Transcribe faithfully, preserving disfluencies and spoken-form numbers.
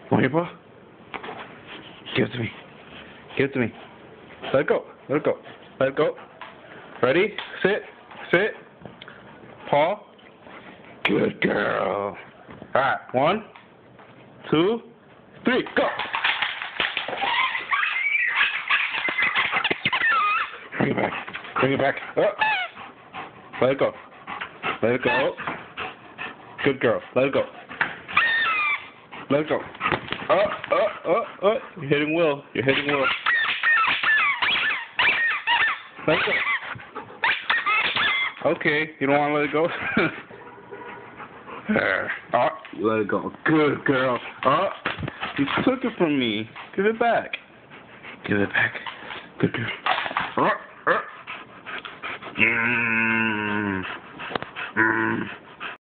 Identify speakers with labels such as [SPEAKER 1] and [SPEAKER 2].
[SPEAKER 1] Want your paw? Give it to me. Give it to me. Let it go. Let it go. Let it go. Ready? Sit. Sit. Paw. Good girl. Alright, one, two, three, go! Bring it back. Bring it back. Up. Let it go. Let it go. Good girl. Let it go. Let it go. Up, up, up, up. You're hitting Will. You're hitting Will. Let it go. Okay, you don't want to let it go? Oh, let it go. Good girl. Oh, you took it from me. Give it back. Give it back. Good girl. Oh, oh. Mm. Mm.